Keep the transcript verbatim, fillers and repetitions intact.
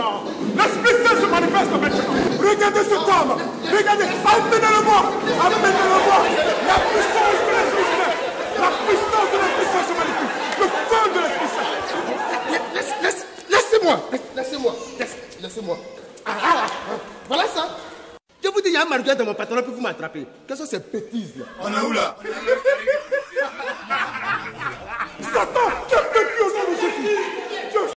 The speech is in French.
maintenant. L'Esprit Saint se manifeste maintenant. Regardez cet homme. Regardez. Amenez-le-moi. Amenez-le-moi. La puissance de l'Esprit Saint. La puissance de l'Esprit Saint se manifeste. Le feu de l'Esprit Saint. Laisse, laisse, laissez-moi. Laissez-moi. Laisse, laissez-moi. Ah, ah, ah. Voilà ça. Je vous dis, il y a un marguerite dans mon pantalon pour vous m'attraper. Quelles sont ces bêtises là? On est où là? Satan, quel de Dieu au nom de Jésus.